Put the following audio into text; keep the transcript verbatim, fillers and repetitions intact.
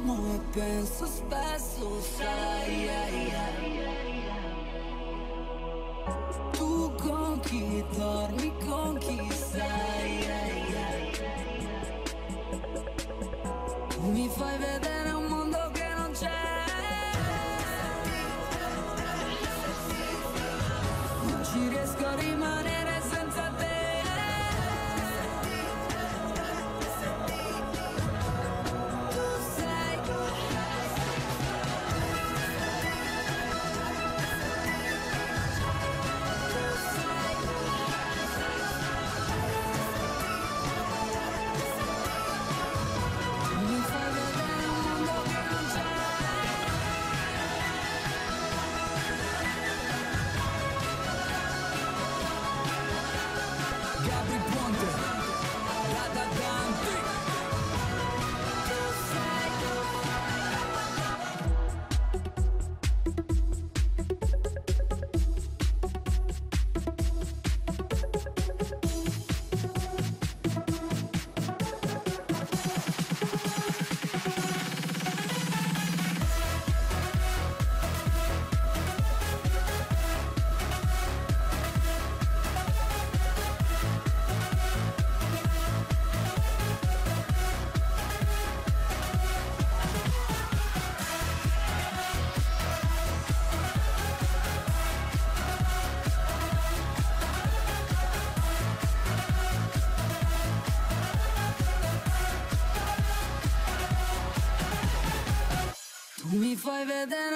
Dormo e penso spesso, sai, ai, ai. Tu con chi dormi, con chi stai, ai, ai. Tu mi fai vedere un mondo che non c'è, non ci riesco a rimanere senza te. Mi fai vedere